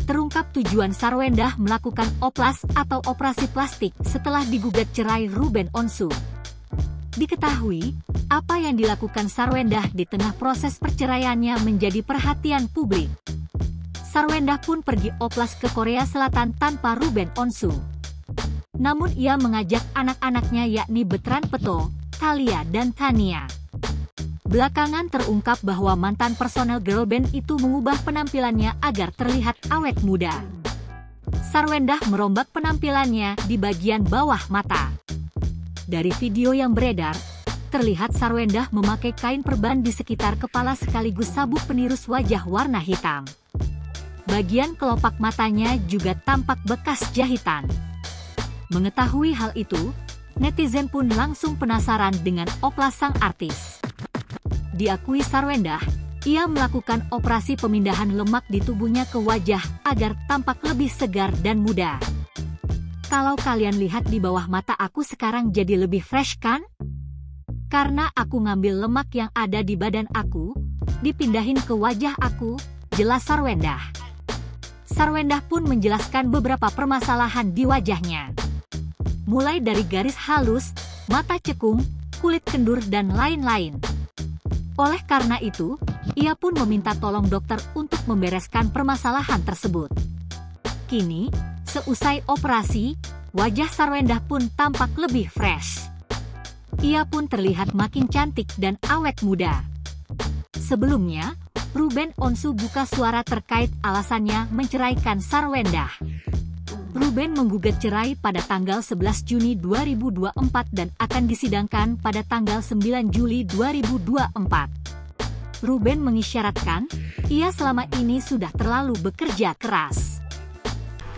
Terungkap tujuan Sarwendah melakukan oplas atau operasi plastik setelah digugat cerai Ruben Onsu. Diketahui, apa yang dilakukan Sarwendah di tengah proses perceraiannya menjadi perhatian publik. Sarwendah pun pergi oplas ke Korea Selatan tanpa Ruben Onsu. Namun ia mengajak anak-anaknya yakni Betran Peto, Thalia dan Tania. Belakangan terungkap bahwa mantan personel girl band itu mengubah penampilannya agar terlihat awet muda. Sarwendah merombak penampilannya di bagian bawah mata. Dari video yang beredar, terlihat Sarwendah memakai kain perban di sekitar kepala sekaligus sabuk penirus wajah warna hitam. Bagian kelopak matanya juga tampak bekas jahitan. Mengetahui hal itu, netizen pun langsung penasaran dengan oplas sang artis. Diakui Sarwendah, ia melakukan operasi pemindahan lemak di tubuhnya ke wajah agar tampak lebih segar dan muda. Kalau kalian lihat di bawah mata aku sekarang jadi lebih fresh kan? Karena aku ngambil lemak yang ada di badan aku, dipindahin ke wajah aku, jelas Sarwendah. Sarwendah pun menjelaskan beberapa permasalahan di wajahnya. Mulai dari garis halus, mata cekung, kulit kendur dan lain-lain. Oleh karena itu, ia pun meminta tolong dokter untuk membereskan permasalahan tersebut. Kini, seusai operasi, wajah Sarwendah pun tampak lebih fresh. Ia pun terlihat makin cantik dan awet muda. Sebelumnya, Ruben Onsu buka suara terkait alasannya menceraikan Sarwendah. Ruben menggugat cerai pada tanggal 11 Juni 2024 dan akan disidangkan pada tanggal 9 Juli 2024. Ruben mengisyaratkan, ia selama ini sudah terlalu bekerja keras.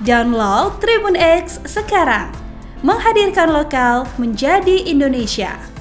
Download Tribun X sekarang, menghadirkan lokal menjadi Indonesia.